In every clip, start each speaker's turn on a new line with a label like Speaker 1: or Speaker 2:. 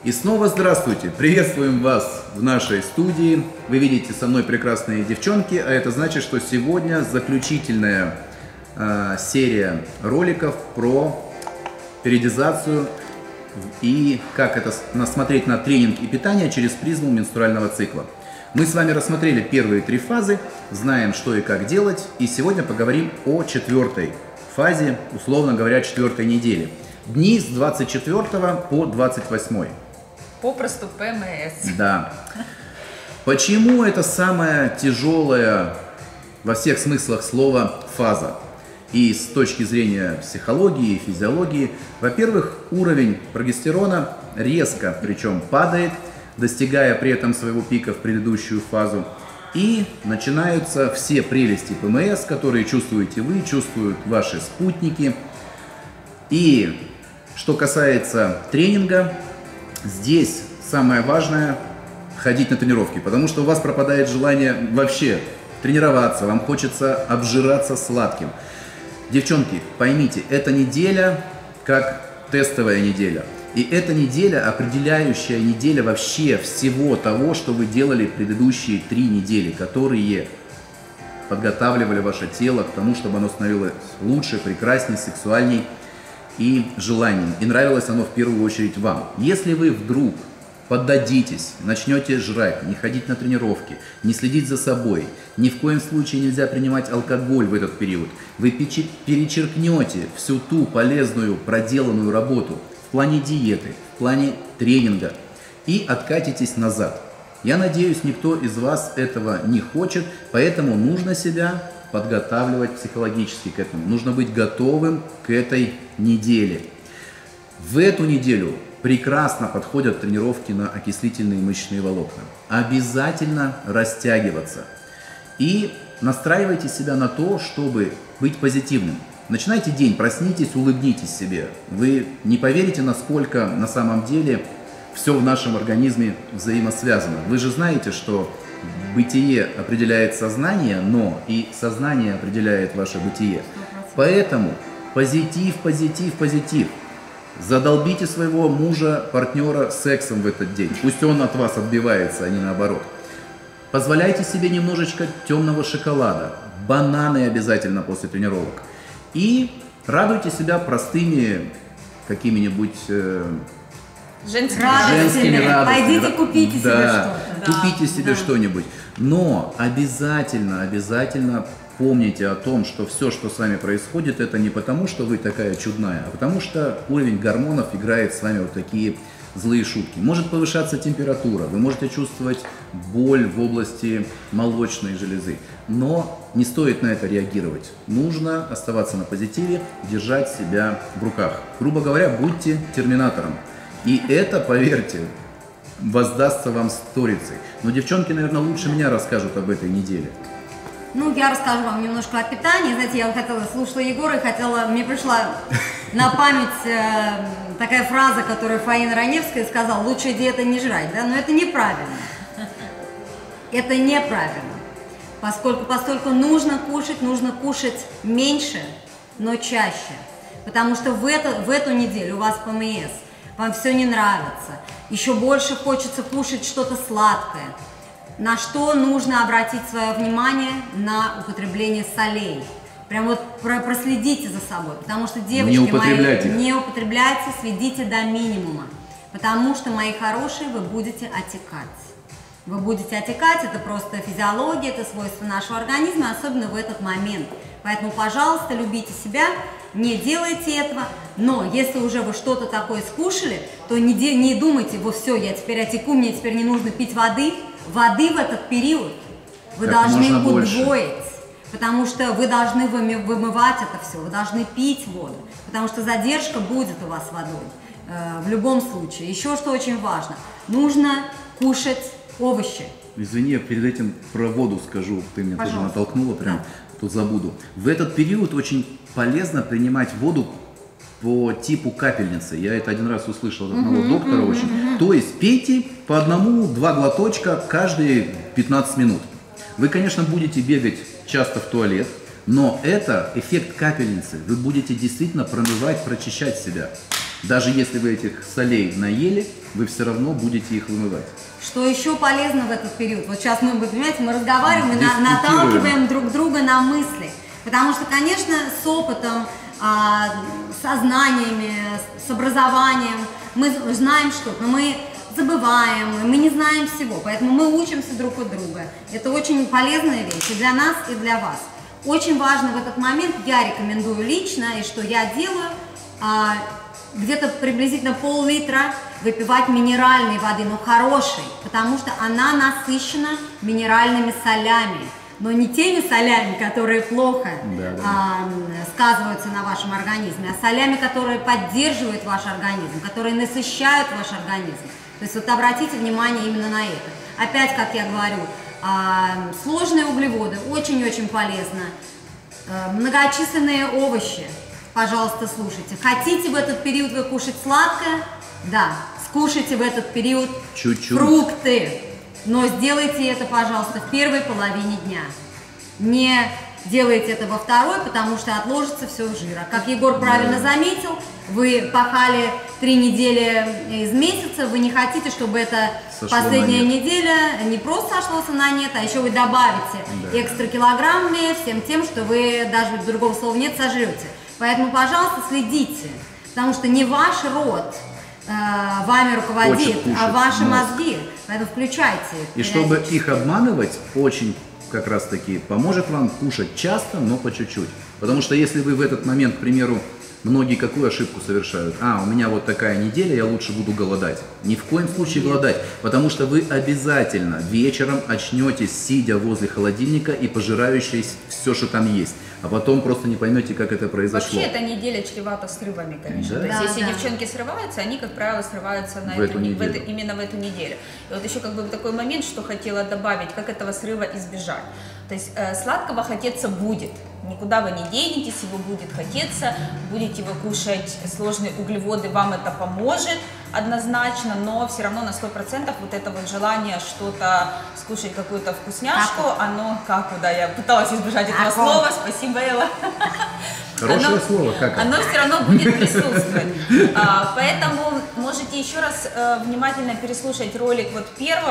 Speaker 1: И снова здравствуйте! Приветствуем вас в нашей студии. Вы видите со мной прекрасные девчонки, а это значит, что сегодня заключительная серия роликов про периодизацию и как это смотреть на тренинг и питание через призму менструального цикла. Мы с вами рассмотрели первые три фазы, знаем, что и как делать, и сегодня поговорим о четвертой фазе, условно говоря, четвертой недели. Дни с 24 по 28.
Speaker 2: Попросту ПМС.
Speaker 1: Да. Почему это самая тяжелая во всех смыслах слова фаза? И с точки зрения психологии и физиологии, во-первых, уровень прогестерона резко, причем падает, достигая при этом своего пика в предыдущую фазу. И начинаются все прелести ПМС, которые чувствуете вы, чувствуют ваши спутники. И что касается тренинга, здесь самое важное – ходить на тренировки, потому что у вас пропадает желание вообще тренироваться, вам хочется обжираться сладким. Девчонки, поймите, эта неделя как тестовая неделя. И эта неделя определяющая неделя вообще всего того, что вы делали предыдущие 3 недели, которые подготавливали ваше тело к тому, чтобы оно становилось лучше, прекрасней, сексуальней и желанием. И нравилось оно в первую очередь вам. Если вы вдруг поддадитесь, начнете жрать, не ходить на тренировки, не следить за собой, ни в коем случае нельзя принимать алкоголь в этот период, вы перечеркнете всю ту полезную проделанную работу в плане диеты, в плане тренинга и откатитесь назад. Я надеюсь, никто из вас этого не хочет, поэтому нужно себя подготавливать психологически к этому. Нужно быть готовым к этой неделе. В эту неделю прекрасно подходят тренировки на окислительные мышечные волокна. Обязательно растягиваться. И настраивайте себя на то, чтобы быть позитивным. Начинайте день, проснитесь, улыбнитесь себе. Вы не поверите, насколько на самом деле все в нашем организме взаимосвязано. Вы же знаете, что бытие определяет сознание, но и сознание определяет ваше бытие. Поэтому позитив, позитив, позитив. Задолбите своего мужа, партнера сексом в этот день. Пусть он от вас отбивается, а не наоборот. Позволяйте себе немножечко темного шоколада. Бананы обязательно после тренировок. И радуйте себя простыми какими-нибудь
Speaker 2: женскими
Speaker 1: радостями.
Speaker 3: Пойдите купите себе что-то.
Speaker 1: Купите себе что-нибудь. Но обязательно помните о том, что все, что с вами происходит, это не потому, что вы такая чудная, а потому что уровень гормонов играет с вами вот такие злые шутки. Может повышаться температура, вы можете чувствовать боль в области молочной железы, но не стоит на это реагировать. Нужно оставаться на позитиве, держать себя в руках. Грубо говоря, будьте терминатором. И это, поверьте, воздастся вам сторицей. Но девчонки, наверное, лучше меня расскажут об этой неделе.
Speaker 3: Ну, я расскажу вам немножко о питании. Знаете, я слушала Егора и мне пришла на память такая фраза, которую Фаина Раневская сказала: лучшая диета не жрать, да? Но это неправильно. Это неправильно. Поскольку нужно кушать меньше, но чаще. Потому что в эту неделю у вас ПМС, вам все не нравится, еще больше хочется кушать что-то сладкое. На что нужно обратить свое внимание? На употребление солей. Прям вот проследите за собой, потому что, девочки мои, не употребляйте, сведите до минимума. Потому что, мои хорошие, вы будете отекать. Вы будете отекать, это просто физиология, это свойство нашего организма, особенно в этот момент. Поэтому, пожалуйста, любите себя, не делайте этого. Но если уже вы что-то такое скушали, то не думайте: вот все, я теперь отеку, мне теперь не нужно пить воды. Воды в этот период вы должны удвоить, потому что вы должны вымывать это все, вы должны пить воду, потому что задержка будет у вас водой в любом случае. Еще что очень важно, нужно кушать овощи.
Speaker 1: Извини, я перед этим про воду скажу, ты меня тоже натолкнула, прям тут забуду. В этот период очень полезно принимать воду по типу капельницы. Я это один раз услышал от одного доктора очень. То есть пейте по 1-2 глоточка каждые 15 минут. Вы, конечно, будете бегать часто в туалет, но это эффект капельницы. Вы будете действительно промывать, прочищать себя. Даже если вы этих солей наели, вы все равно будете их вымывать.
Speaker 3: Что еще полезно в этот период? Вот сейчас мы, вы понимаете, мы разговариваем и наталкиваем друг друга на мысли. Потому что, конечно, с опытом, со знаниями, с образованием мы знаем что-то, но мы забываем, мы не знаем всего, поэтому мы учимся друг от друга. Это очень полезная вещь и для нас, и для вас. Очень важно в этот момент, я рекомендую лично, и что я делаю, где-то приблизительно пол-литра выпивать минеральной воды, но хорошей, потому что она насыщена минеральными солями, но не теми солями, которые плохо сказываются на вашем организме, а солями, которые поддерживают ваш организм, которые насыщают ваш организм. То есть вот обратите внимание именно на это. Опять, как я говорю, сложные углеводы очень-очень полезно, многочисленные овощи. Пожалуйста, слушайте. Хотите в этот период вы кушать сладкое? Да. Скушайте в этот период чуть-чуть фрукты. Но сделайте это, пожалуйста, в первой половине дня. Не делайте это во второй, потому что отложится все в жир. А как Егор правильно заметил, вы пахали 3 недели из месяца, вы не хотите, чтобы эта последняя неделя не просто сошлась на нет, а еще вы добавите экстра килограммами всем тем, что вы, даже другого слова нет, сожрете. Поэтому, пожалуйста, следите, потому что не ваш род вами руководит, а ваши мозги. Поэтому включайте.
Speaker 1: И чтобы их обманывать, очень как раз таки поможет вам кушать часто, но по чуть-чуть. Потому что если вы в этот момент, к примеру, многие какую ошибку совершают? У меня вот такая неделя, я лучше буду голодать. Ни в коем случае голодать, потому что вы обязательно вечером очнетесь, сидя возле холодильника и пожирающие все, что там есть. А потом просто не поймете, как это произошло.
Speaker 2: Вообще, эта неделя чревата срывами, конечно. То есть, если девчонки срываются, они, как правило, срываются именно в эту неделю. И вот еще как бы такой момент, что хотела добавить, как этого срыва избежать. То есть, сладкого хотеться будет. Никуда вы не денетесь, его будет хотеться, будете вы кушать сложные углеводы, вам это поможет однозначно, но все равно на 100% вот это вот желание что-то скушать, какую-то вкусняшку, оно, я пыталась избежать этого слова, спасибо, Элла.
Speaker 1: Хорошее слово, как
Speaker 2: оно все равно будет присутствовать. Поэтому можете еще раз внимательно переслушать ролик вот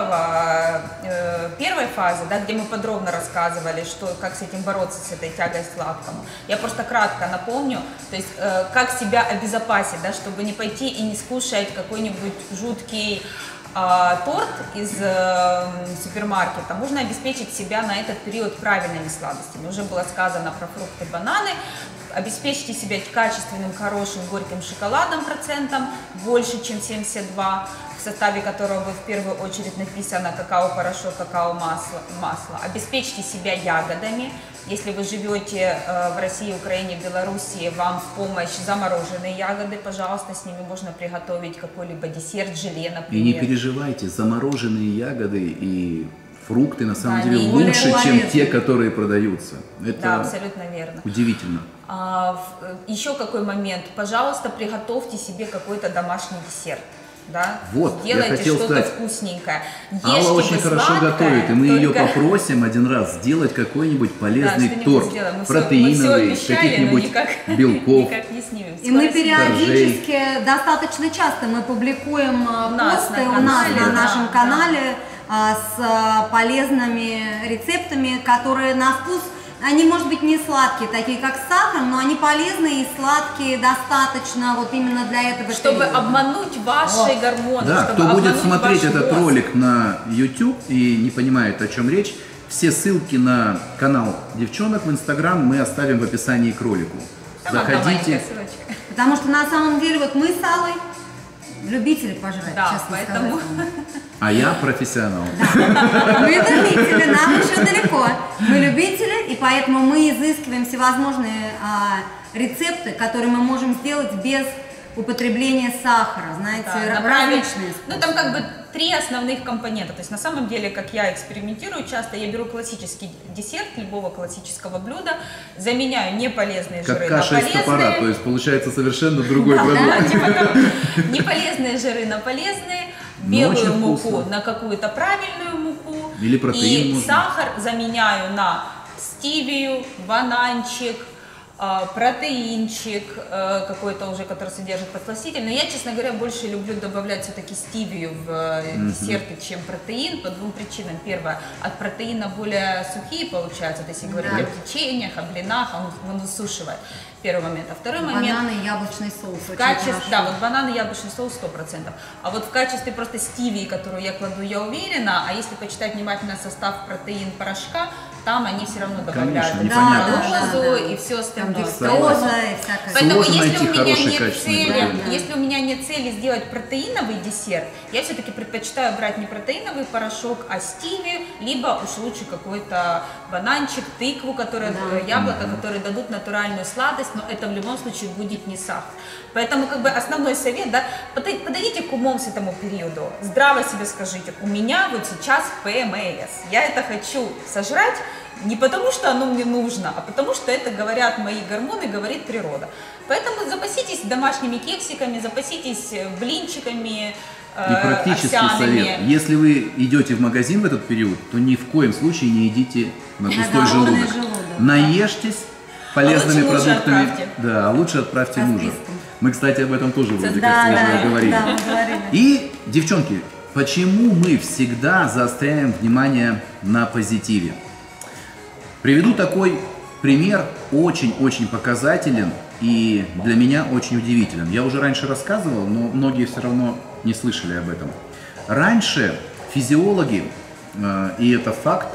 Speaker 2: первой фазы, где мы подробно рассказывали, как с этим бороться, с этой тягой к сладкому. Я просто кратко напомню, то есть как себя обезопасить, чтобы не пойти и не скушать какой-нибудь жуткий торт из супермаркета. Можно обеспечить себя на этот период правильными сладостями. Уже было сказано про фрукты, бананы. Обеспечьте себя качественным, хорошим, горьким шоколадом процентом, больше, чем 72, в составе которого будет в первую очередь написано какао-порошок, какао-масло. Обеспечьте себя ягодами. Если вы живете в России, Украине, Белоруссии, вам в помощь замороженные ягоды, пожалуйста, с ними можно приготовить какой-либо десерт, желе, например.
Speaker 1: И не переживайте, замороженные ягоды и фрукты на самом деле лучше, чем те, которые продаются. Это
Speaker 2: абсолютно верно.
Speaker 1: Удивительно.
Speaker 2: Еще какой момент, пожалуйста, приготовьте себе какой-то домашний десерт.
Speaker 1: Вот,
Speaker 2: сделайте что-то вкусненькое.
Speaker 1: Алла очень хорошо готовит, и мы ее попросим один раз сделать какой-нибудь полезный торт, протеиновый, каких-нибудь белков.
Speaker 3: И мы периодически, достаточно часто мы публикуем посты у нас на нашем канале с полезными рецептами, которые на вкус, они, может быть, не сладкие, такие как с сахаром, но они полезные и сладкие достаточно вот именно для этого.
Speaker 2: Чтобы обмануть ваши гормоны.
Speaker 1: Да, кто будет смотреть этот ролик на YouTube и не понимает, о чем речь, все ссылки на канал девчонок в Instagram мы оставим в описании к ролику. Заходите.
Speaker 3: Потому что на самом деле вот мы с Аллой любители пожрать, честно
Speaker 2: поэтому...
Speaker 3: сказать.
Speaker 1: А я профессионал.
Speaker 3: Да. Мы любители, нам еще далеко. Мы любители, и поэтому мы изыскиваем всевозможные рецепты, которые мы можем сделать без употребления сахара, знаете, различные.
Speaker 2: Там как бы 3 основных компонента. То есть на самом деле, как я экспериментирую часто, я беру классический десерт любого классического блюда, заменяю неполезные жиры на полезные. Как каша из топора,
Speaker 1: то есть получается совершенно другой продукт.
Speaker 2: Неполезные жиры на полезные, белую муку на какую-то правильную муку.
Speaker 1: Или протеин.
Speaker 2: И сахар заменяю на стевию, бананчик, протеинчик какой-то уже, который содержит подсластитель. Но я, честно говоря, больше люблю добавлять все-таки стевию в десерты, чем протеин, по двум причинам. Первое, от протеина более сухие получаются, то есть если говорить о печеньях, о блинах, он высушивает. Первый момент. А второй момент...
Speaker 3: Бананы и яблочный соус.
Speaker 2: Да, вот бананы и яблочный соус 100%. А вот в качестве просто стевии, которую я кладу, я уверена, а если почитать внимательно состав протеин порошка, там они все равно добавляют лозу и все остальное. Поэтому если у меня нет цели сделать протеиновый десерт, я все-таки предпочитаю брать не протеиновый порошок, а стевию, либо уж лучше какой-то бананчик, тыкву, яблоко, которые дадут натуральную сладость, но это в любом случае будет не сахар. Поэтому как бы основной совет, да, подойдите к умом с этому периоду, здраво себе скажите, у меня вот сейчас ПМС, я это хочу сожрать не потому, что оно мне нужно, а потому, что это говорят мои гормоны, говорит природа. Поэтому запаситесь домашними кексиками, запаситесь блинчиками,
Speaker 1: и практический совет, если вы идете в магазин в этот период, то ни в коем случае не идите на пустой желудок. Наешьтесь полезными продуктами. Да, лучше отправьте мужа. Мы, кстати, об этом тоже вроде как говорили. И, девчонки, почему мы всегда заостряем внимание на позитиве? Приведу такой пример, очень-очень показателен и для меня очень удивителен. Я уже раньше рассказывал, но многие все равно не слышали об этом. Раньше физиологи, и это факт,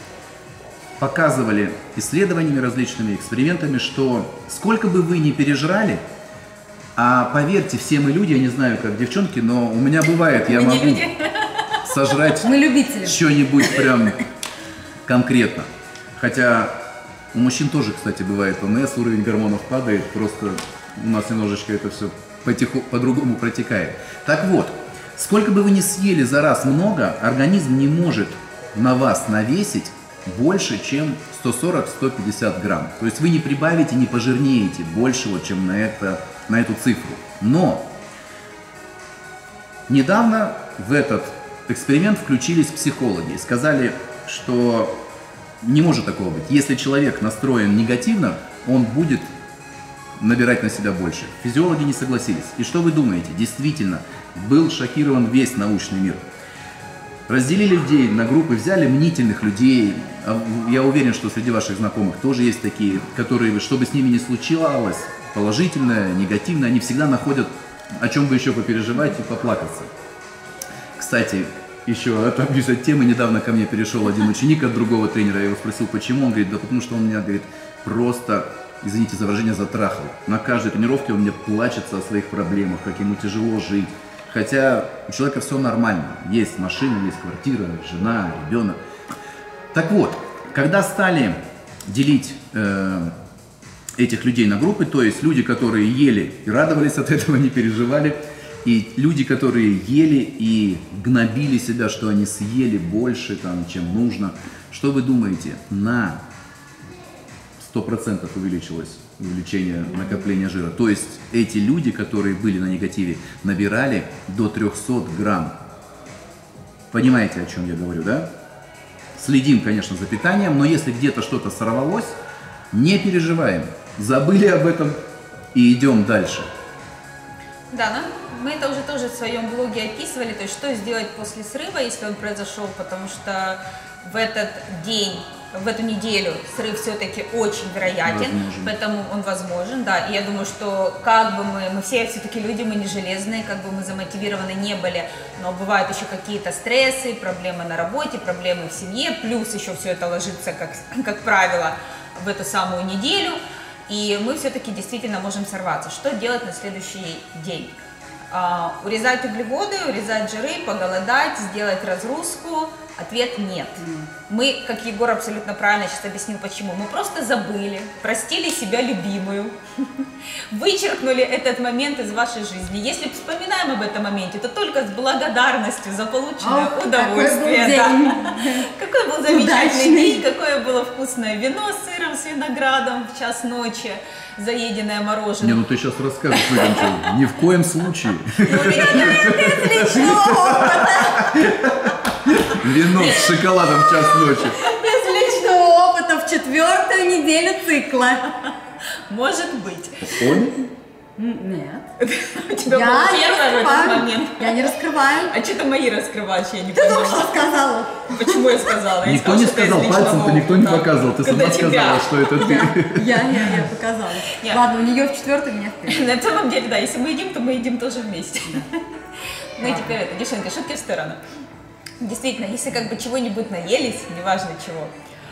Speaker 1: показывали исследованиями различными, экспериментами, что сколько бы вы ни пережрали, а поверьте, все мы люди, я не знаю, как девчонки, но у меня бывает, я могу сожрать что-нибудь прям конкретно. Хотя у мужчин тоже, кстати, бывает ПМС, уровень гормонов падает, просто у нас немножечко это все по-другому протекает. Так вот, сколько бы вы ни съели за раз много, организм не может на вас навесить больше, чем 140-150 грамм. То есть вы не прибавите, не пожирнеете больше, вот, чем на эту цифру. Но недавно в этот эксперимент включились психологи и сказали, что не может такого быть. Если человек настроен негативно, он будет набирать на себя больше. Физиологи не согласились. И что вы думаете? Действительно, был шокирован весь научный мир. Разделили людей на группы, взяли мнительных людей. Я уверен, что среди ваших знакомых тоже есть такие, которые, чтобы с ними не случалось, положительное, негативное, они всегда находят, о чем бы еще попереживать и поплакаться. Кстати, еще отобьюсь от темы, недавно ко мне перешел один ученик от другого тренера, я его спросил, почему, он говорит, да потому что он меня, говорит, просто, извините за выражение, затрахал. На каждой тренировке он мне плачется о своих проблемах, как ему тяжело жить. Хотя у человека все нормально, есть машина, есть квартира, жена, ребенок. Так вот, когда стали делить этих людей на группы, то есть люди, которые ели и радовались от этого, не переживали, и люди, которые ели и гнобили себя, что они съели больше, там, чем нужно. Что вы думаете? На 100% увеличилось увеличение накопления жира. То есть эти люди, которые были на негативе, набирали до 300 грамм. Понимаете, о чем я говорю, да? Следим, конечно, за питанием, но если где-то что-то сорвалось, не переживаем. Забыли об этом и идем дальше.
Speaker 2: Да, мы это уже тоже в своем блоге описывали, то есть что сделать после срыва, если он произошел, потому что в этот день, в эту неделю срыв все-таки очень вероятен, поэтому он возможен, да, и я думаю, что как бы мы все все-таки люди, мы не железные, как бы мы замотивированы не были, но бывают еще какие-то стрессы, проблемы на работе, проблемы в семье, плюс еще все это ложится, как правило, в эту самую неделю, и мы все-таки действительно можем сорваться. Что делать на следующий день? Урезать углеводы, урезать жиры, поголодать, сделать разгрузку? Ответ нет. Мы, как Егор абсолютно правильно сейчас объяснил, почему. Мы просто забыли, простили себя любимую, вычеркнули этот момент из вашей жизни. Если вспоминаем об этом моменте, то только с благодарностью за полученное удовольствие. Какой был замечательный день, какое было вкусное вино с сыром, с виноградом в час ночи, заеденное мороженое.
Speaker 1: Не, ну ты сейчас расскажешь, ни в коем случае. Вино с шоколадом в час ночи.
Speaker 3: Без личного опыта в 4-ю неделю цикла.
Speaker 2: Может быть.
Speaker 1: Оля?
Speaker 3: Нет.
Speaker 2: У тебя было первое в этот момент.
Speaker 3: Я не раскрываю.
Speaker 2: А что ты мои раскрываешь, я не
Speaker 3: Ты только
Speaker 2: поняла.
Speaker 3: что сказала.
Speaker 2: Почему я сказала? Я
Speaker 1: Никто не
Speaker 2: что это из
Speaker 1: сказал,
Speaker 2: личного
Speaker 1: пальцем-то никто не
Speaker 2: опыта.
Speaker 1: показывал. Ты
Speaker 2: Когда
Speaker 1: сама сказала, что это ты.
Speaker 3: Я показала.
Speaker 2: Нет.
Speaker 3: Ладно, у нее в четвертый, у меня в пятый.
Speaker 2: На самом деле, да, если мы едим, то мы едим тоже вместе. Ну и теперь это, девчонки, шутки в сторону. Действительно, если как бы чего-нибудь наелись, неважно чего,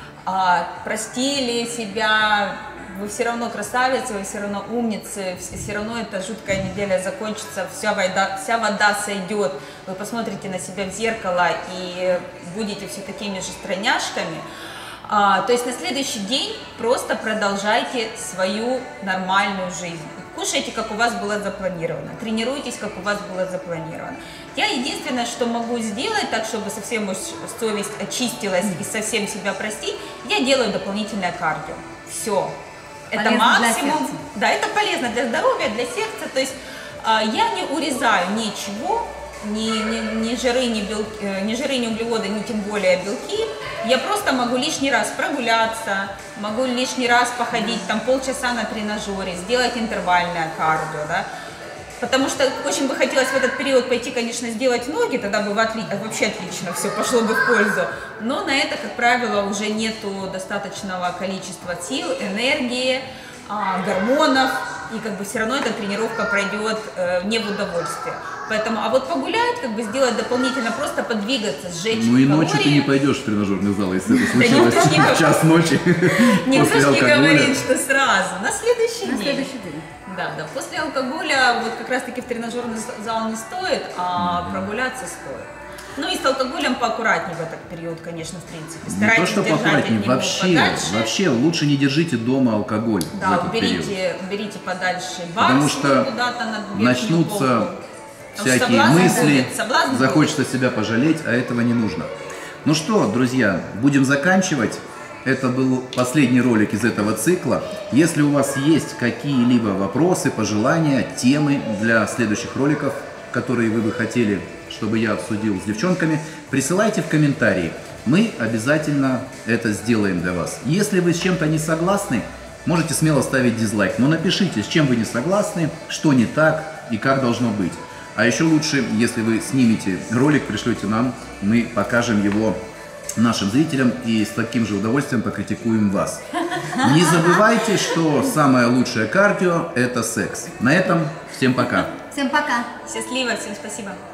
Speaker 2: простили себя, вы все равно красавицы, вы все равно умницы, все равно эта жуткая неделя закончится, вся вода сойдет, вы посмотрите на себя в зеркало и будете все такими же стройняшками. То есть на следующий день просто продолжайте свою нормальную жизнь. Кушайте, как у вас было запланировано, тренируйтесь, как у вас было запланировано. Я единственное, что могу сделать, так чтобы совсем уж совесть очистилась и совсем себя простить, я делаю дополнительное кардио. Все. Это
Speaker 3: Полезно
Speaker 2: максимум.
Speaker 3: для сердца.
Speaker 2: Да, это полезно для здоровья, для сердца. То есть я не урезаю ничего, ни жиры, ни жиры, ни углеводы, ни тем более белки. Я просто могу лишний раз прогуляться, могу лишний раз походить там полчаса на тренажере, сделать интервальное кардио, да. Потому что очень бы хотелось в этот период пойти, конечно, сделать ноги, тогда бы вообще отлично все пошло бы в пользу. Но на это, как правило, уже нету достаточного количества сил, энергии, гормонов, и как бы все равно эта тренировка пройдет не в удовольствие. Поэтому, а вот погулять, как бы сделать дополнительно, просто подвигаться, сжечь
Speaker 1: Ну и
Speaker 2: калории.
Speaker 1: ночью ты не пойдешь в тренажерный зал, если это
Speaker 2: Да
Speaker 1: случилось
Speaker 2: никто не
Speaker 1: в час ночи
Speaker 2: Никто
Speaker 1: после
Speaker 2: же не
Speaker 1: алкоголя.
Speaker 2: говорит, что сразу, на следующий
Speaker 3: На
Speaker 2: день.
Speaker 3: следующий день.
Speaker 2: Да, после алкоголя вот как раз таки в тренажерный зал не стоит, а прогуляться стоит. Ну и с алкоголем поаккуратнее в этот период, конечно, в принципе.
Speaker 1: Не то,
Speaker 2: Старайтесь
Speaker 1: что
Speaker 2: держать от
Speaker 1: поаккуратнее,
Speaker 2: него
Speaker 1: вообще лучше не держите дома алкоголь в
Speaker 2: Да,
Speaker 1: этот период.
Speaker 2: берите подальше бар,
Speaker 1: Потому что
Speaker 2: куда-то на верхнюю
Speaker 1: начнутся
Speaker 2: полку.
Speaker 1: всякие
Speaker 2: Соблазн
Speaker 1: мысли,
Speaker 2: будет, соблазн
Speaker 1: захочется себя пожалеть, а этого не нужно. Ну что, друзья, будем заканчивать. Это был последний ролик из этого цикла. Если у вас есть какие-либо вопросы, пожелания, темы для следующих роликов, которые вы бы хотели, чтобы я обсудил с девчонками, присылайте в комментарии. Мы обязательно это сделаем для вас. Если вы с чем-то не согласны, можете смело ставить дизлайк. Но напишите, с чем вы не согласны, что не так и как должно быть. А еще лучше, если вы снимете ролик, пришлете нам, мы покажем его нашим зрителям и с таким же удовольствием покритикуем вас. Не забывайте, что самое лучшее кардио – это секс. На этом всем пока.
Speaker 3: Всем пока.
Speaker 2: Счастливо, всем спасибо.